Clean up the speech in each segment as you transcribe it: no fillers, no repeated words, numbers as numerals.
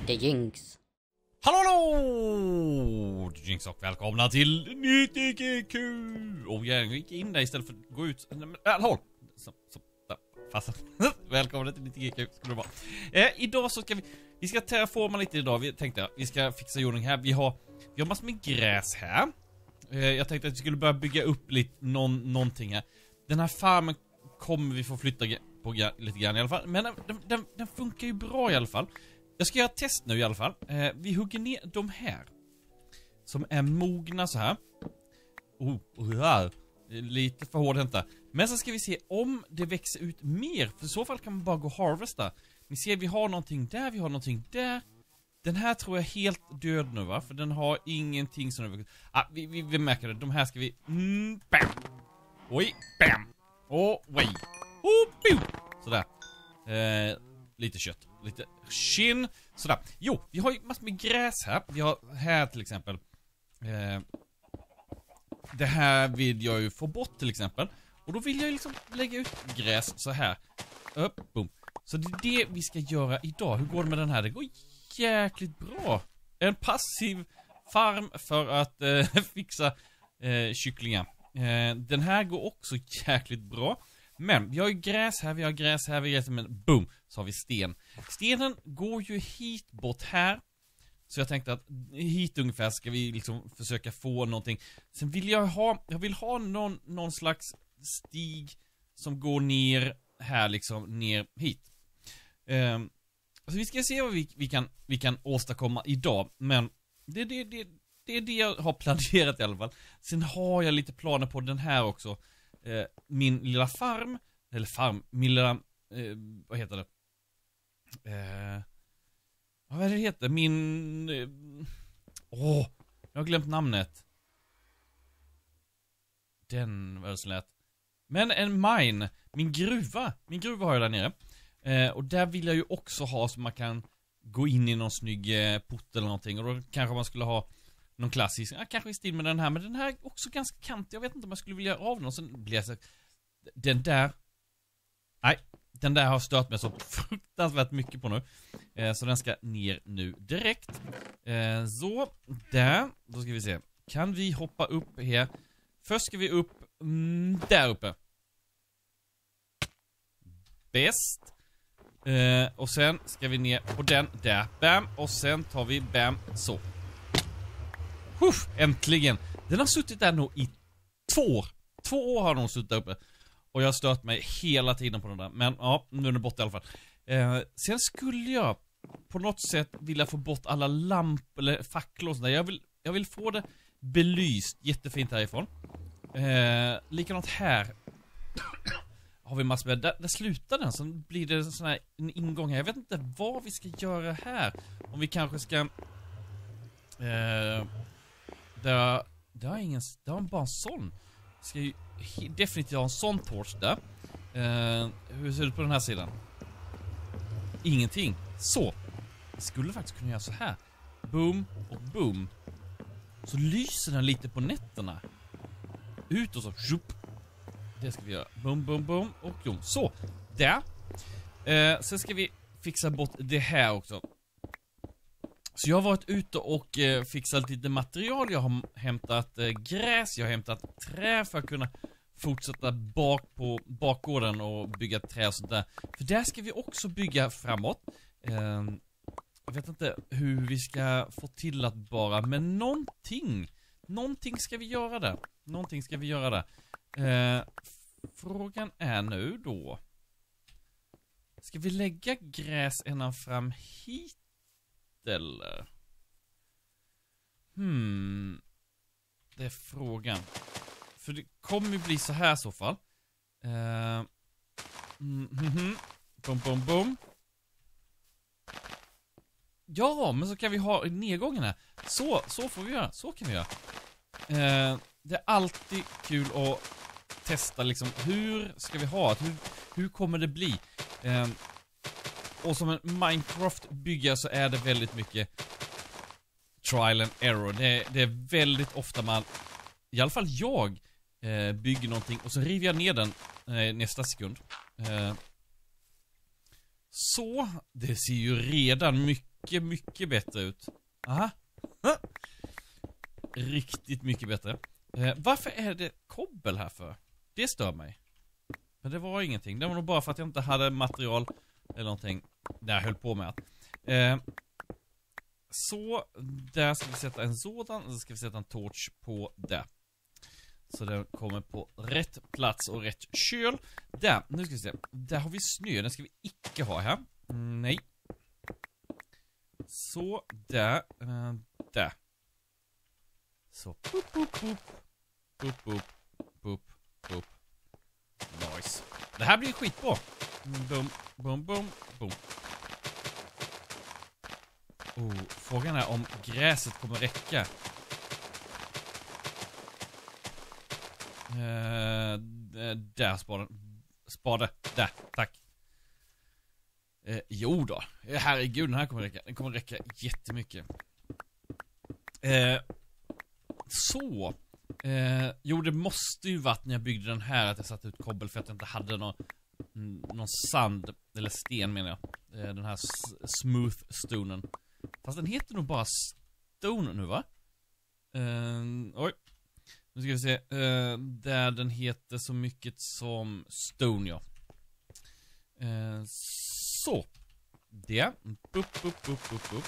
The Jinx. Hallå, hallå! The Jinx och välkomna till NyTGQ! Och jag gick in där istället för att gå ut. Håll! Fast. Välkomna till NyTGQ, ska det vara. Idag så ska vi ska terraforma lite idag. Vi tänkte vi ska fixa jorden här. Vi har massor med gräs här. Jag tänkte att vi skulle börja bygga upp lite någonting här. Den här farmen kommer vi få flytta på lite grann i alla fall. Men den funkar ju bra i alla fall. Jag ska göra ett test nu i alla fall. Vi hugger ner de här. Som är mogna så här. Lite för hårdhänta. Men så ska vi se om det växer ut mer. För i så fall kan man bara gå och harvesta. Ni ser, vi har någonting där, vi har någonting där. Den här tror jag är helt död nu, va? För den har ingenting som... vi märker det. De här ska vi... bam! Oj, bam! Oj! Sådär. Lite kött. Lite skinn. Sådär. Jo, vi har ju massor med gräs här. Vi har här till exempel. Det här vill jag ju få bort till exempel. Och då vill jag ju liksom lägga ut gräs så här. Boom. Så det är det vi ska göra idag. Hur går det med den här? Det går jäkligt bra. En passiv farm för att fixa kycklingar. Den här går också jäkligt bra. Men vi har ju gräs här, vi har gräs här, vi har gräs, men boom, så har vi sten. Stenen går ju hit bort här. Så jag tänkte att hit ungefär ska vi liksom försöka få någonting. Sen vill jag vill ha någon slags stig som går ner här liksom, ner hit. Så vi ska se vad vi kan åstadkomma idag. Men det är det jag har planerat i alla fall. Sen har jag lite planer på den här också. Min lilla farm. Min lilla... vad heter det? Vad är det heter? Min... jag har glömt namnet. Den var det så lätt. Men en mine. Min gruva har jag där nere. Och där vill jag ju också ha så man kan gå in i någon snygg port eller någonting. Och då kanske man skulle ha någon klassisk, kanske i stil med den här. Men den här är också ganska kantig. Jag vet inte om jag skulle vilja av den. Och sen blir jag så... Den där har stört mig så fruktansvärt mycket på nu. Så den ska ner nu direkt. Så, där. Då ska vi se. Kan vi hoppa upp här? Först ska vi upp där uppe. Bäst. Och sen ska vi ner på den där. Bam. Och sen tar vi bam. Så. Äntligen. Den har suttit där nog i 2 år. 2 år har den suttit där uppe. Och jag har stört mig hela tiden på den där. Men ja, nu är den borta i alla fall. Sen skulle jag på något sätt vilja få bort alla lampor eller facklor och sådär. Jag vill få det belyst jättefint härifrån. Likadant här. Har vi massor med. Där slutar den. Så blir det sån här en ingång här. Jag vet inte vad vi ska göra här. Om vi kanske ska... Det har bara en sån. Ska ju definitivt ha en sån torch där. Hur ser det ut på den här sidan? Ingenting. Så. Jag skulle faktiskt kunna göra så här. Boom och boom. Så lyser den lite på nätterna. Ut och så. Shup. Det ska vi göra. Boom, boom, boom. Och jo. Så. Där. Sen ska vi fixa bort det här också. Så jag har varit ute och fixat lite material. Jag har hämtat gräs. Jag har hämtat trä för att kunna fortsätta på bakgården och bygga trä och sånt där. För där ska vi också bygga framåt. Jag vet inte hur vi ska få till att bara... Men någonting ska vi göra där. Någonting ska vi göra där. Frågan är nu då... Ska vi lägga gräs ända fram hit? Eller? Det är frågan. För det kommer ju bli så här i så fall. Boom, boom, boom. Ja, men så kan vi ha nedgången här. Så får vi göra. Så kan vi göra. Det är alltid kul att testa liksom. Hur ska vi ha det? Hur kommer det bli? Och som en Minecraft-byggare så är det väldigt mycket trial and error. Det är väldigt ofta man, i alla fall jag, bygger någonting och så river jag ner den nästa sekund. Så, det ser ju redan mycket, mycket bättre ut. Aha. Riktigt mycket bättre. Varför är det kobbel här för? Det stör mig. Men det var ingenting. Det var nog bara för att jag inte hade material eller någonting där jag höll på med. Så, där ska vi sätta en sådan. Och så ska vi sätta en torch på det. Så den kommer på rätt plats och rätt köl. Där, nu ska vi se. Där har vi snö. Den ska vi icke ha här. Nej. Så, där. Där. Så, boop, boop, boop. Boop, boop, boop, boop. Nice. Det här blir skitbra. Boom, boom, boom, boom. Frågan är om gräset kommer räcka. Där spade. Där, tack. Jo då. Herregud, den här kommer räcka. Den kommer räcka jättemycket. Så. Jo, det måste ju varit när jag byggde den här att jag satte ut kobbel för att jag inte hade någon sand, eller sten menar jag. Den här smooth stonen. Fast den heter nog bara stone nu, va? Oj. Nu ska vi se. Där den heter så mycket som stone, ja. Så. Det. Bup, bup, bup, bup, bup.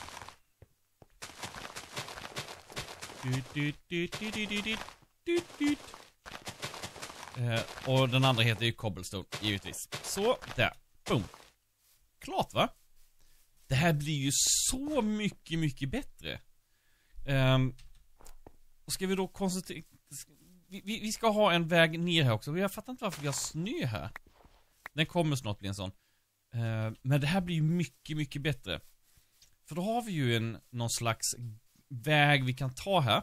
Och den andra heter ju cobblestone, givetvis. Så, där. Boom. Klart, va? Det här blir ju så mycket, mycket bättre. Och ska vi då koncentrera... Vi ska ha en väg ner här också. Jag fattar inte varför vi har snö här. Den kommer snart bli en sån. Men det här blir ju mycket, mycket bättre. För då har vi ju någon slags väg vi kan ta här.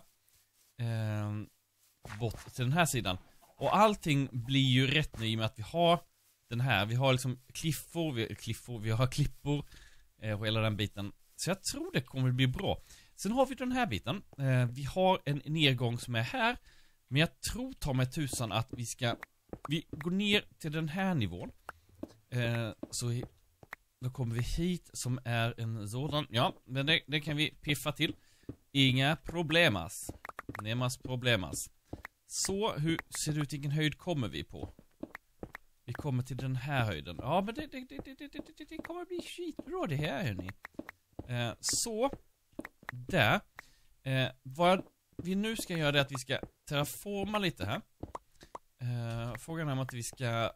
Bort till den här sidan. Och allting blir ju rätt nu i och med att vi har den här. Vi har liksom vi har klippor. Och hela den biten. Så jag tror det kommer bli bra. Sen har vi den här biten. Vi har en nedgång som är här. Men jag tror ta mig tusan att vi går ner till den här nivån. Så då kommer vi hit som är en sådan. Ja, men det kan vi piffa till. Inga problemas. Nemas problemas. Så, hur ser det ut? Vilken höjd kommer vi på? Vi kommer till den här höjden. Ja, men det kommer bli skitbra det här, hörni. Så, där. Vad vi nu ska göra är att vi ska terraforma lite här. Frågan är om att vi ska...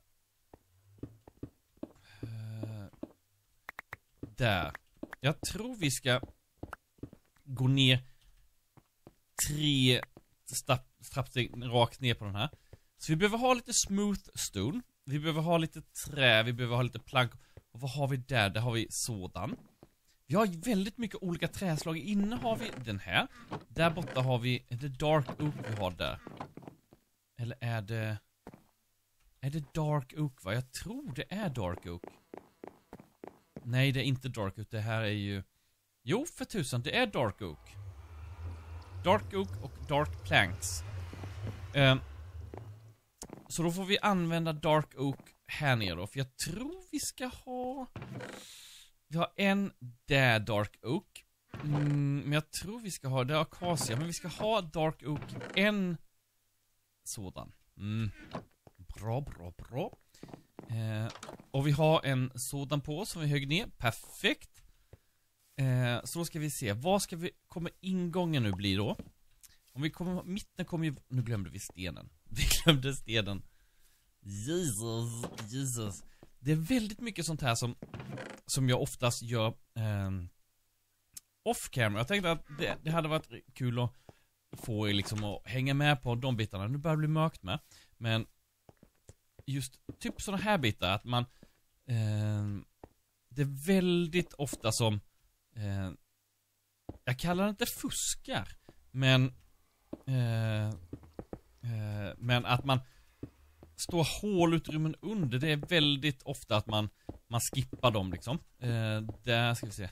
där. Jag tror vi ska gå ner 3 trappsteg rakt ner på den här. Så vi behöver ha lite smooth stone. Vi behöver ha lite trä. Vi behöver ha lite plank. Och vad har vi där? Där har vi sådan. Vi har väldigt mycket olika träslag. Inne har vi den här. Där borta har vi... Är det dark oak vi har där? Eller är det... Är det dark oak, va? Jag tror det är dark oak. Nej, det är inte dark oak. Det här är ju... Jo, för tusan. Det är dark oak. Dark oak och dark planks. Så då får vi använda dark oak här nere då. För jag tror vi ska ha... Vi har en där dark oak. Men jag tror vi ska ha... Det är akacia. Men vi ska ha dark oak en sådan. Bra. Och vi har en sådan på som vi högg ner. Perfekt. Så då ska vi se. Vad kommer ingången nu bli då? Om vi kommer... Mitten kommer ju... Nu glömde vi stenen. Vi glömde stenen. Jesus. Det är väldigt mycket sånt här som jag oftast gör off camera. Jag tänkte att det hade varit kul att få er liksom att hänga med på de bitarna. Nu börjar det bli mörkt med. Men just typ såna här bitar att man det är väldigt ofta som jag kallar det inte fuskar, men att man står hålutrymmen under, det är väldigt ofta att man skippar dem liksom. Där ska vi se.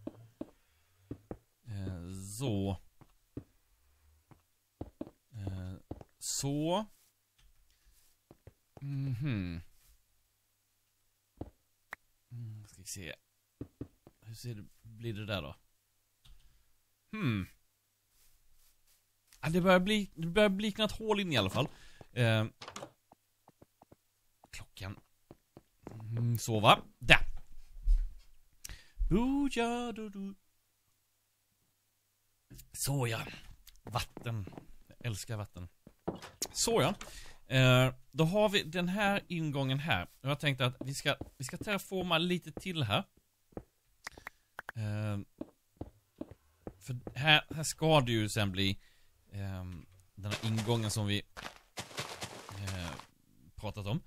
Så. Så. Ska vi se. Blir det där då? Ja, det börjar bli något hål in i alla fall. Klockan. Så va? Där. Så ja. Vatten. Jag älskar vatten. Så ja. Då har vi den här ingången här. Jag tänkte att vi ska terraforma lite till här. För här ska det ju sen bli den här ingången som vi pratat om.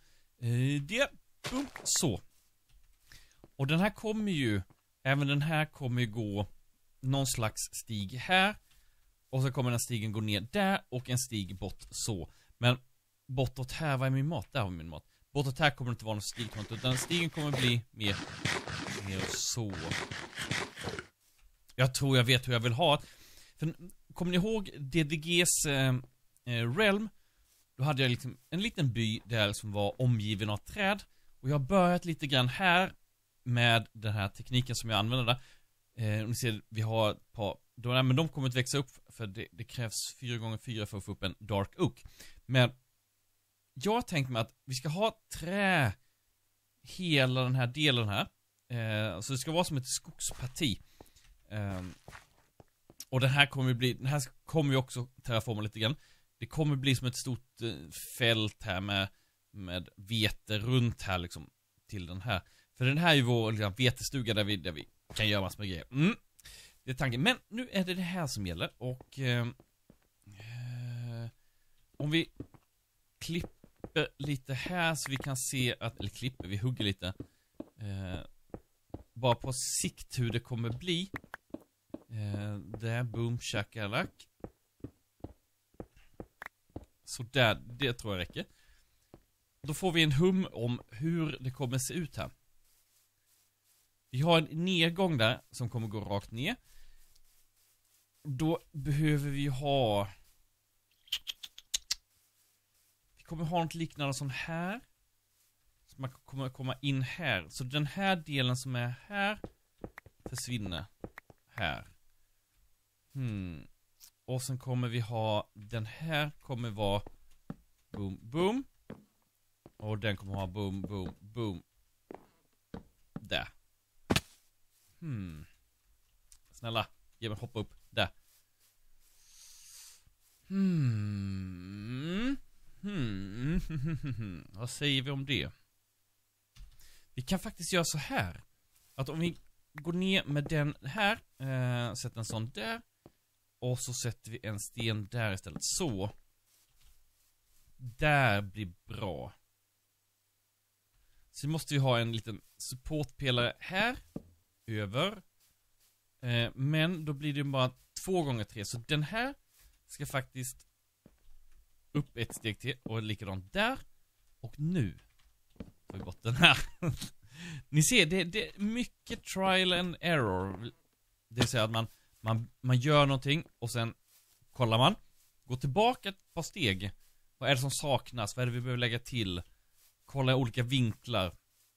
Så. Och den här kommer ju, även den här kommer ju gå någon slags stig här. Och så kommer den stigen gå ner där och en stig bort så. Men bortåt här, vad är min mat? Där har min mat. Bortåt här kommer det inte vara någon stig, utan stigen kommer bli mer så. Jag tror jag vet hur jag vill ha. För, kommer ni ihåg DDGs Realm? Då hade jag liksom en liten by där som var omgiven av träd. Och jag har börjat lite grann här med den här tekniken som jag använder där. Ni ser, vi har ett par... men de kommer att växa upp för det krävs 4x4 för att få upp en Dark Oak. Men jag har tänkt mig att vi ska ha trä hela den här delen här. Så det ska vara som ett skogsparti. Och den här kommer ju också terraforma lite grann. Det kommer bli som ett stort fält här med vete runt här liksom till den här. För den här är ju vår liksom, vetestuga där vi kan göra massor med grejer. Det är tanken. Men nu är det här som gäller. Och om vi klipper lite här så vi kan se att, eller vi hugger lite. Bara på sikt hur det kommer bli. Där, boom, shakalak. Så där, det tror jag räcker. Då får vi en hum om hur det kommer se ut här. Vi har en nedgång där som kommer gå rakt ner. Då behöver vi ha... Vi kommer ha något liknande som här. Så man kommer komma in här. Så den här delen som är här försvinner här. Och sen kommer vi ha... Den här kommer vara boom, boom. Och den kommer ha boom, boom, boom. Där. Snälla, ge mig hoppa upp. Där. Vad säger vi om det? Vi kan faktiskt göra så här. Att om vi går ner med den här. Sätter en sån där. Och så sätter vi en sten där istället. Så. Där blir bra. Så måste vi ha en liten supportpelare här. Över. Men då blir det bara 2x3. Så den här ska faktiskt upp ett steg till. Och likadant där. Och nu får vi bort den här. Ni ser, det är mycket trial and error. Det vill säga att man gör någonting och sen kollar man. Går tillbaka ett par steg. Vad är det som saknas? Vad är det vi behöver lägga till? Kolla olika vinklar.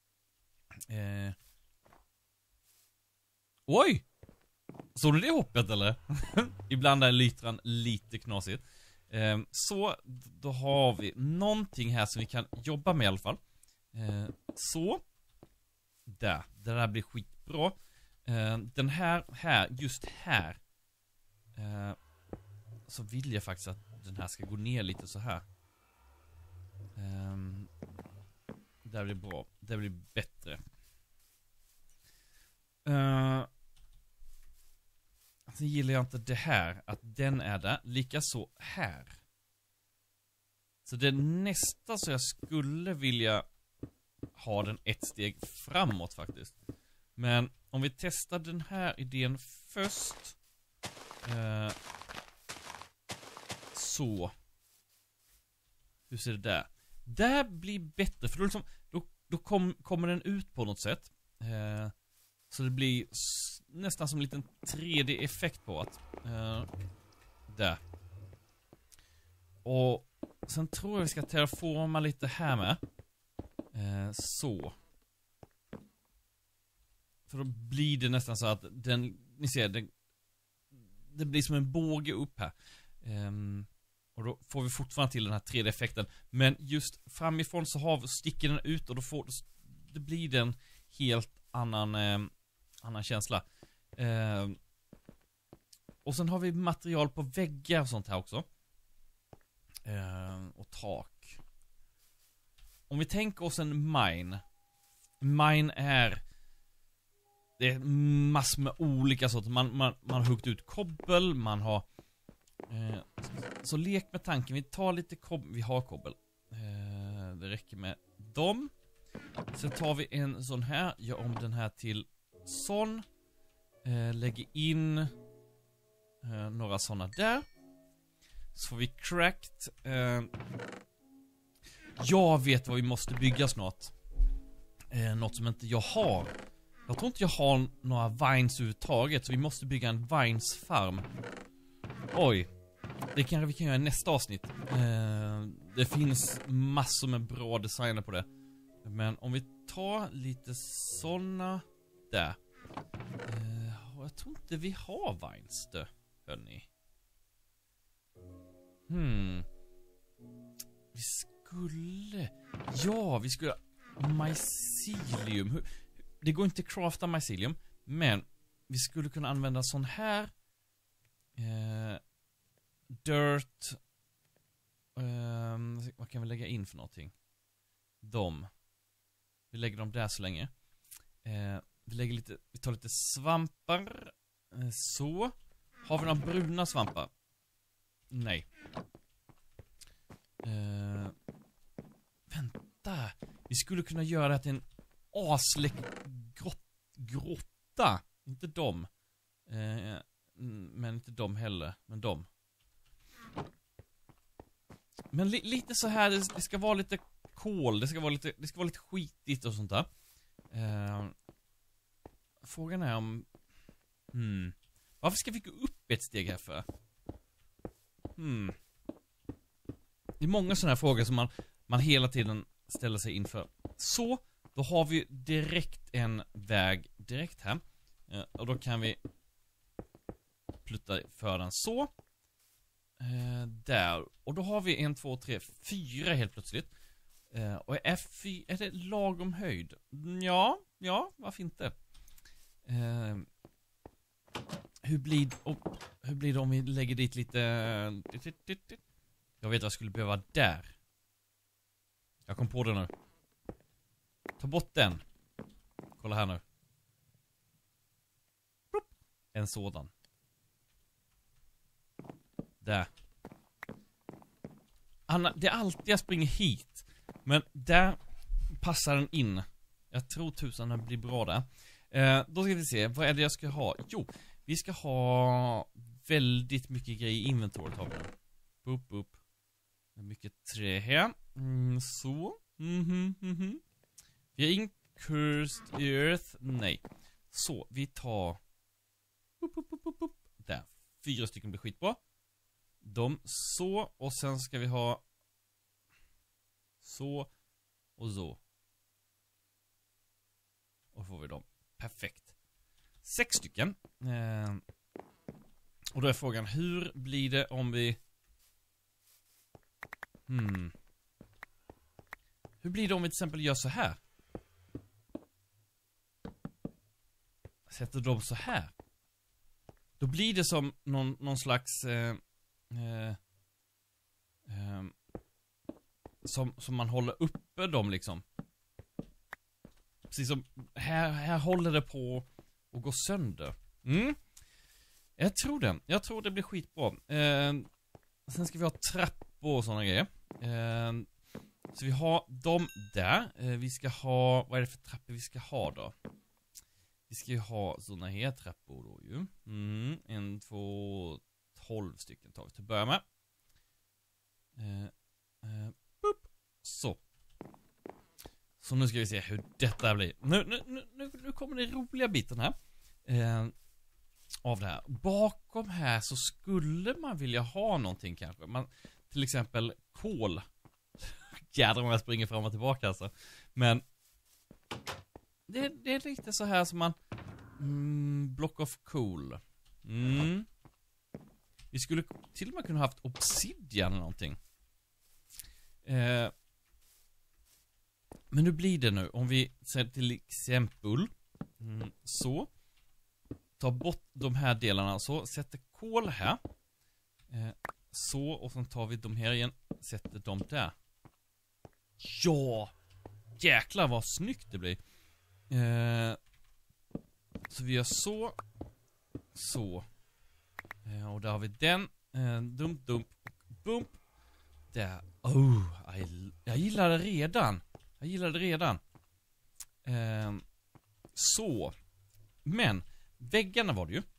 Oj! Såg du det hoppet eller? Ibland är lytran lite knasigt. Så, då har vi någonting här som vi kan jobba med i alla fall. Så. Där. Det där blir skitbra. Den här, just här. Så vill jag faktiskt att den här ska gå ner lite så här. Det blir bra. Det blir bättre. Sen gillar jag inte det här. Att den är där. Likaså här. Så det nästa så jag skulle vilja ha den ett steg framåt faktiskt. Men om vi testar den här idén först. Så. Hur ser det där? Det blir bättre. För då, liksom, då kommer den ut på något sätt. Så det blir nästan som en liten 3D-effekt på att. Där. Och sen tror jag vi ska terraforma lite här med. Så. För då blir det nästan så att ni ser, det blir som en båge upp här. Och då får vi fortfarande till den här 3D-effekten. Men just framifrån så sticker den ut och det blir det en helt annan känsla. Och sen har vi material på väggar och sånt här också. Och tak. Om vi tänker oss en mine. Mine det är massor med olika sorter. Man har huggt ut kobbel. Man har så lek med tanken. Vi tar lite kobbel. Vi har kobbel. Det räcker med dem. Sen tar vi en sån här. Gör om den här till sån. Lägger in några såna där. Så får vi cracked. Jag vet vad vi måste bygga snart. Något som inte jag har. Jag tror inte jag har några vines överhuvudtaget. Så vi måste bygga en vines-farm. Oj. Det kanske vi kan göra i nästa avsnitt. Det finns massor med bra designer på det. Men om vi tar lite såna där. Jag tror inte vi har vines då, hörni. Vi skulle mycelium. Det går inte att crafta mycelium, men vi skulle kunna använda sån här dirt. Vad kan vi lägga in för någonting? Vi lägger dem där så länge. Vi tar lite svampar. Så. Har vi några bruna svampar? Nej. Vänta. Vi skulle kunna göra det till en asläck grotta. Inte dem. Men inte dem heller. Men dem. Men lite så här. Det ska vara lite kol. Det ska vara lite skitigt och sånt där. Frågan är om... Varför ska vi gå upp ett steg här för? Det är många sådana här frågor som man hela tiden ställer sig inför. Så, då har vi direkt en väg direkt här. Och då kan vi plutta för den så. Där. Och då har vi 1, 2, 3, 4 helt plötsligt. Och är det lagom höjd? Ja, varför inte? Hur blir det om vi lägger dit lite... Jag vet vad jag skulle behöva där. Jag kom på det nu. Ta bort den. Kolla här nu. En sådan. Där. Anna, det är alltid jag springer hit. Men där passar den in. Jag tror tusan den blir bra där. Då ska vi se, vad är det jag ska ha? Jo, vi ska ha väldigt mycket grejer i inventoriet har vi nu. Boop. Mycket trä här. Så. Vi har ingen cursed earth. Nej. Så, vi tar... Boop. Där. 4 stycken blir skitbra. De så. Och sen ska vi ha... Så. Och så. Och får vi dem. Perfekt. 6 stycken. Och då är frågan, hur blir det om vi... Hur blir det om vi till exempel gör så här? Sätter dem så här. Då blir det som någon slags... som man håller uppe dem liksom. Precis som här håller det på att gå sönder. Jag tror det blir skitbra. Sen ska vi ha trappor och sådana grejer. Så vi har dem där. Vi ska ha... Vad är det för trappor vi ska ha då? Vi ska ju ha sådana här trappor då ju. 1, 2, 12 stycken tar vi till att börja med. Så. Så nu ska vi se hur detta blir. Nu kommer det roliga biten här. Av det här. Bakom här så skulle man vilja ha någonting kanske. Till exempel kol. Jädrar om jag springer fram och tillbaka alltså. Men det är lite så här som man... block of coal. Vi skulle till och med kunna haft obsidian eller någonting. Men nu blir det nu. Om vi säger till exempel så. Ta bort de här delarna. Så sätter kol här. Så, och sen tar vi de här igen. Sätter dem där. Ja! Jäklar vad snyggt det blir. Så vi gör så. Så. Och där har vi den. Dump, dump, bump. Där. Jag gillar det redan. Så. Men väggarna var det ju.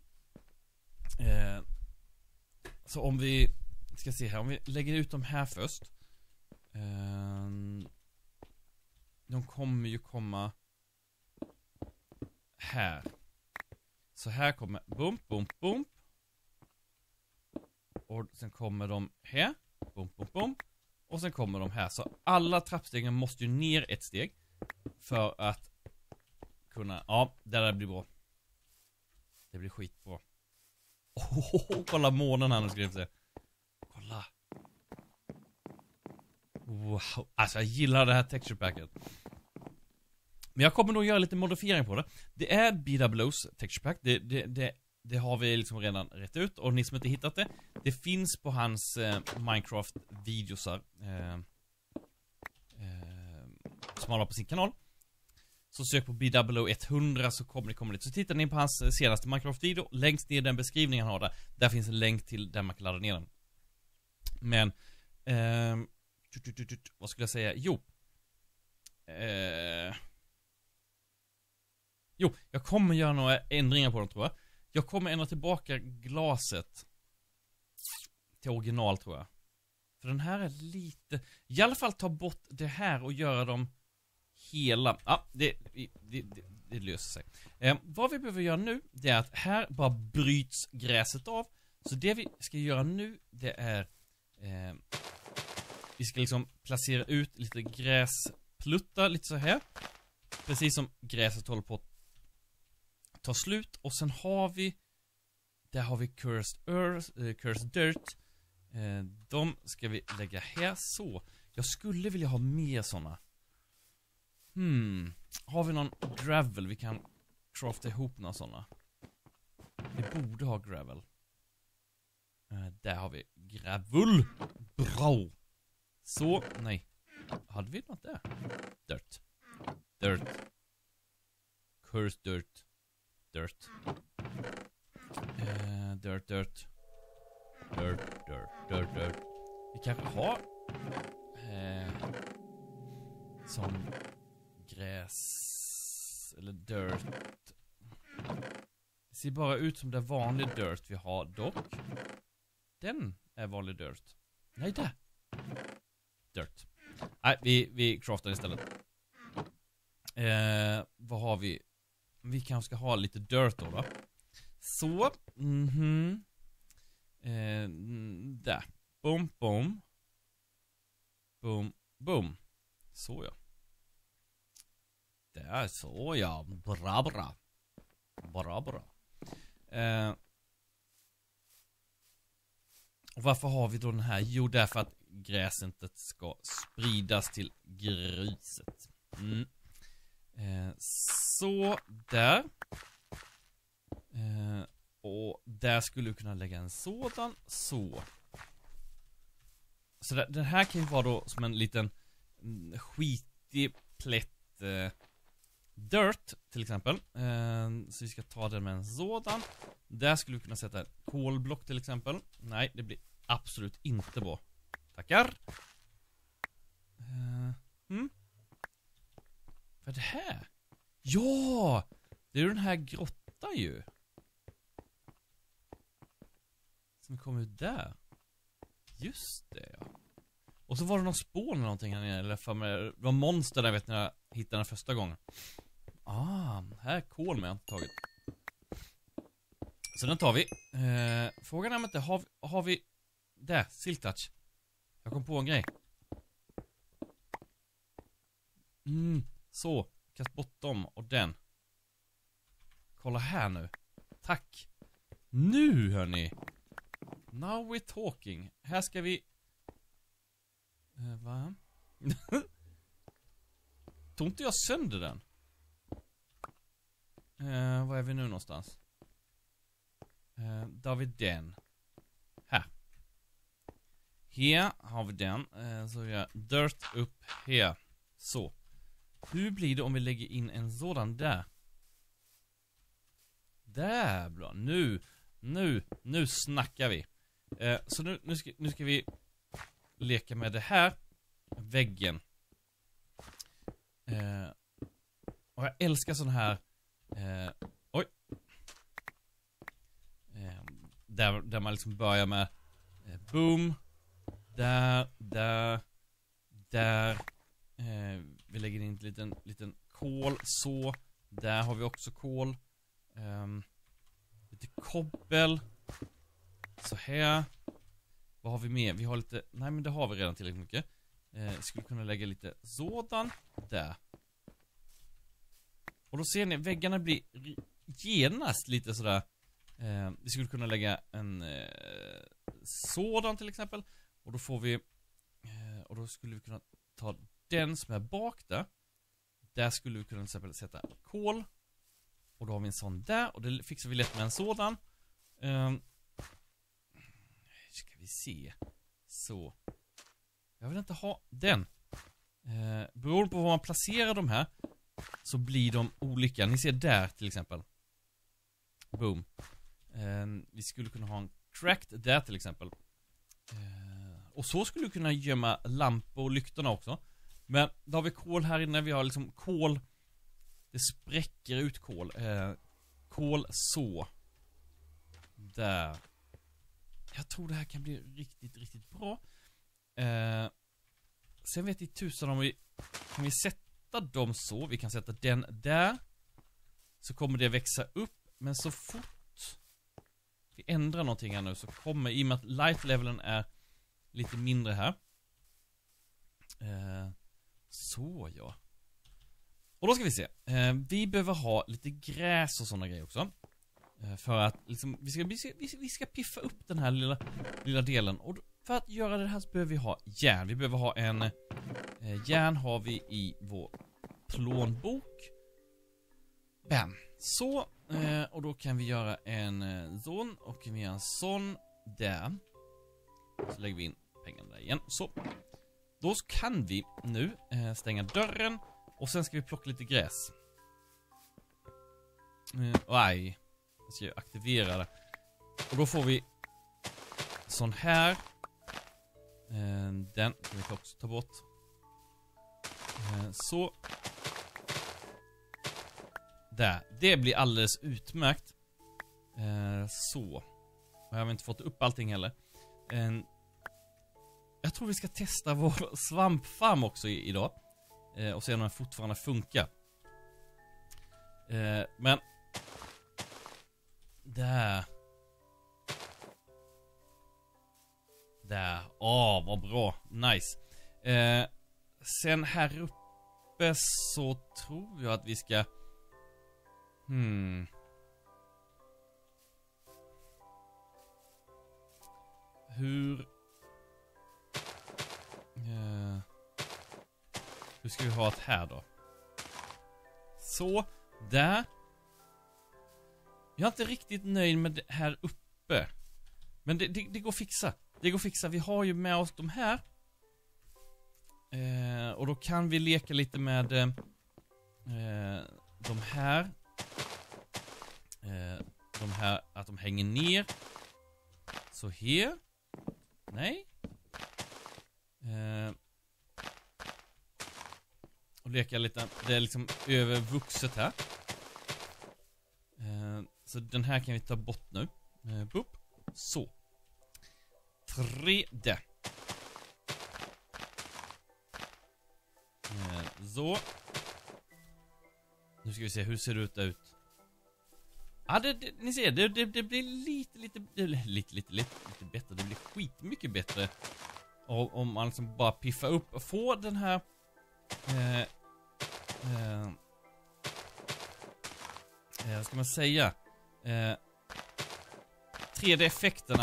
Så om vi ska se här. Om vi lägger ut dem här först. De kommer ju komma här. Så här kommer bump, bump, bump. Och sen kommer de här. Bump, bump, bump. Och sen kommer de här. Så alla trappstegen måste ju ner ett steg. För att kunna... Ja, det där blir bra. Det blir skitbra. Kolla månen här nu ska jag säga. Kolla. Wow. Alltså jag gillar det här texture packet. Men jag kommer nog göra lite modifiering på det. Det är BW's texture pack. Det har vi liksom redan rätt ut. Och ni som inte hittat det. Det finns på hans Minecraft-videosar. Som han har på sin kanal. Så sök på BW100 så kommer ni komma dit. Så tittar ni på hans senaste Minecraft-video. Längst ner i den beskrivningen han har där. Där finns en länk till där man kan ladda ner den. Men vad skulle jag säga? Jo, jag kommer göra några ändringar på dem tror jag. Jag kommer ändra tillbaka glaset till original tror jag. För den här är lite... I alla fall ta bort det här och göra dem hela... Ja, det löser sig. Vad vi behöver göra nu, det är att här bara bryts gräset av. Så det vi ska göra nu, det är... vi ska liksom placera ut lite gräspluttar, lite så här. Precis som gräset håller på att ta slut. Och sen har vi... Där har vi Cursed Earth, Cursed Dirt. De ska vi lägga här så. Jag skulle vilja ha mer såna. Har vi någon gravel vi kan crafta ihop några såna? Vi borde ha gravel. Där har vi gravel. Bra. Så, nej. Hade vi något där? Dirt. Cursed dirt. Dirt. Vi kanske har som gräs eller dirt. Det ser bara ut som det vanliga dirt vi har dock. Den är vanlig dirt. Nej, där. Dirt. Nej, vi craftar istället. Vad har vi? Vi kanske ska ha lite dirt då. Så. Där. Boom, boom. Boom, boom. Så ja. Där, så ja. Bra. Och varför har vi då den här? Jo, därför att gräset ska spridas till gruset. Så där. Och där skulle vi kunna lägga en sådan. Så den här kan ju vara då som en liten skitig plätt dirt till exempel. Så vi ska ta den med en sådan. Där skulle vi kunna sätta ett kolblock till exempel. Nej, det blir absolut inte bra. Tackar. Vad är det här? Ja! Det är ju den här grottan ju. Som kommer ut där. Just det, ja. Och så var det någon spån eller någonting här nere. Eller för mig, det var monster där vet ni, jag hittade den första gången. Här är kol med jag inte tagit. Så den tar vi. Frågan är om inte har vi där, silk touch. Jag kom på en grej. Så, Kast bort dem och den. Kolla här nu. Tack. Nu hörni. Now we're talking. Här ska vi... va? Tog inte jag sönder den? Var är vi nu någonstans? Där har vi den. Här. Här har vi den. Så vi har dirt upp här. Så. Hur blir det om vi lägger in en sådan där? Där bra. Nu snackar vi. Så nu ska vi leka med det här. Väggen. Och jag älskar sån här oj. Där man liksom börjar med boom. Där. Vi lägger in en liten kol. Så. Där har vi också kol. Lite kobbel. Så här. Vad har vi med? Vi har lite... Nej, men det har vi redan tillräckligt mycket. Skulle kunna lägga lite sådan. Där. Och då ser ni, väggarna blir genast lite sådär. Vi skulle kunna lägga en sådan till exempel. Och då får vi... och då skulle vi kunna ta den som är bak där. Där skulle vi kunna till exempel sätta kol. Och då har vi en sån där. Och det fixar vi lätt med en sådan. Ska vi se. Så. Jag vill inte ha den. Beroende på var man placerar de här. Så blir de olika. Ni ser där till exempel. Boom. Vi skulle kunna ha en cracked där till exempel. Och så skulle vi kunna gömma lampor och lyktorna också. Men då har vi kol här inne. Vi har liksom kol. Det spräcker ut kol. Kol så. Där. Jag tror det här kan bli riktigt, riktigt bra. Sen vet jag tusan om vi kan vi sätta dem så. Vi kan sätta den där. Så kommer det växa upp. Men så fort vi ändrar någonting här nu så kommer, i och med att light levelen är lite mindre här. Så ja. Och då ska vi se. Vi behöver ha lite gräs och sådana grejer också. För att liksom, vi ska piffa upp den här lilla delen. Och för att göra det här så behöver vi ha järn. Vi behöver ha en... järn har vi i vår plånbok. Bam. Så. Och då kan vi göra en sån. Och vi gör en sån där. Så lägger vi in pengarna där igen. Så. Då kan vi nu stänga dörren. Och sen ska vi plocka lite gräs. Aj. Jag ska aktivera det. Och då får vi sån här. Den kan vi också ta bort. Så. Där. Det blir alldeles utmärkt. Så. Och jag har inte fått upp allting heller. Jag tror vi ska testa vår svampfarm också idag. Och se om den fortfarande funkar. Men där. Vad bra. Nice. Sen här uppe så tror jag att vi ska... Hur ska vi ha det här då? Så, där. Jag är inte riktigt nöjd med det här uppe. Men det går att fixa. Det går att fixa. Vi har ju med oss de här. Och då kan vi leka lite med de här. De här, att de hänger ner. Så här. Nej. Och leka lite. Det är liksom övervuxet här. Så den här kan vi ta bort nu. Boop. Så. 3D. Så. Nu ska vi se, hur ser det ut? Ni ser, det blir lite bättre. Det blir skitmycket bättre. Om man liksom bara piffar upp och får den här ska man säga, 3D-effekten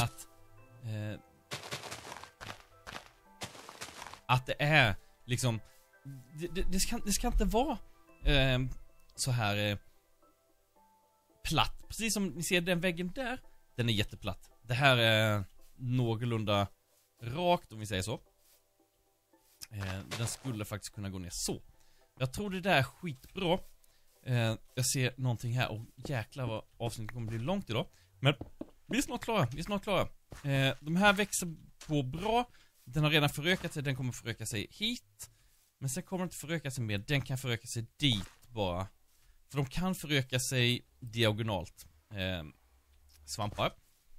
att det är liksom det ska inte vara så här platt. Precis som ni ser den väggen där, den är jätteplatt. Det här är någorlunda rakt, om vi säger så. Den skulle faktiskt kunna gå ner så. Jag tror det där är skitbra. Jag ser någonting här. Och jäklar vad avsnittet kommer bli långt idag. Men vi är snart klara. De här växer på bra. Den har redan förökat sig. Den kommer föröka sig hit. Men sen kommer den inte föröka sig mer. Den kan föröka sig dit bara. För de kan föröka sig diagonalt. Svampar.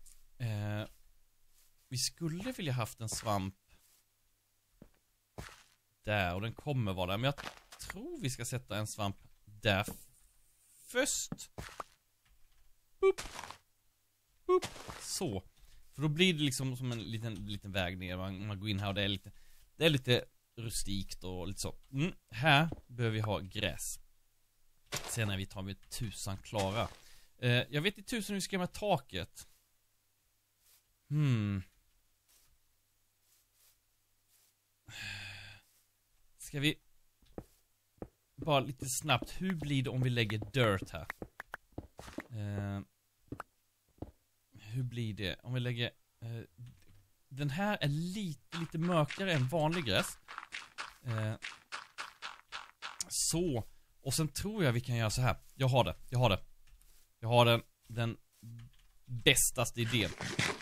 Vi skulle vilja haft en svamp där, och den kommer vara där. Men jag tror vi ska sätta en svamp där först. Boop. Boop. Så. För då blir det liksom som en liten väg ner. Man går in här och det är lite rustikt och lite så. Här behöver vi ha gräs. Sen när vi tar med 1000 klara. Jag vet inte 1000 hur vi ska med taket. Ska vi bara lite snabbt, hur blir det om vi lägger dirt här? Hur blir det om vi lägger den här är lite mörkare än vanlig gräs. Så, och sen tror jag vi kan göra så här. Jag har den bästaste idén.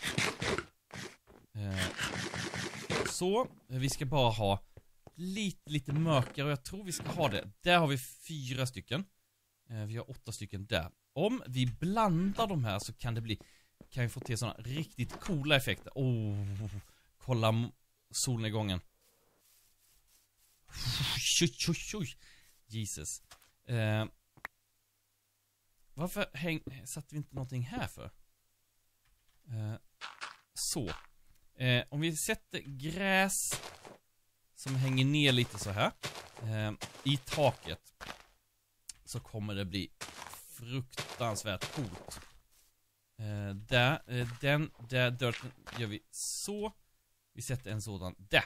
Så, vi ska bara ha lite mörkare, och jag tror vi ska ha det. Där har vi 4 stycken. Vi har 8 stycken där. Om vi blandar de här så kan vi få till sådana riktigt coola effekter. Kolla solnedgången. Jesus. Varför satte vi inte någonting här för? Så. Om vi sätter gräs som hänger ner lite så här i taket, så kommer det bli fruktansvärt coolt. Där dirten gör vi så. Vi sätter en sådan där.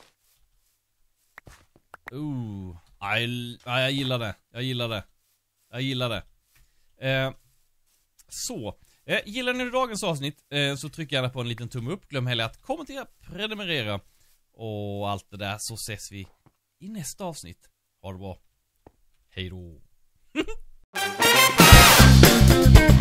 Jag gillar det. Så. Gillar ni dagens avsnitt så tryck gärna på en liten tumme upp. Glöm heller att kommentera, prenumerera och allt det där, så ses vi i nästa avsnitt. Ha det bra. Hej då.